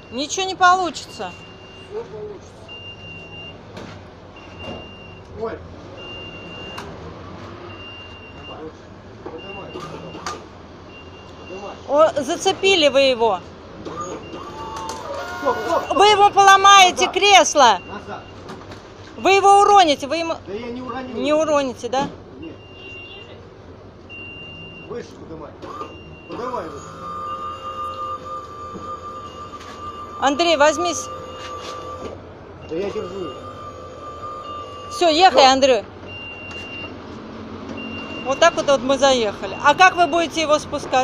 Ничего не получится. Все получится. Ой. Поднимай. Поднимай. О, зацепили вы его. Стоп, стоп, стоп. Вы ему поломаете кресло. Назад. Вы его уроните. Вы ему... Да я не уронил. Не уроните, да? Нет. Выше поднимай. Поднимай выше. Андрей, возьмись. Да я держу. Все, ехай, Андрей. Вот так вот мы заехали. А как вы будете его спускать?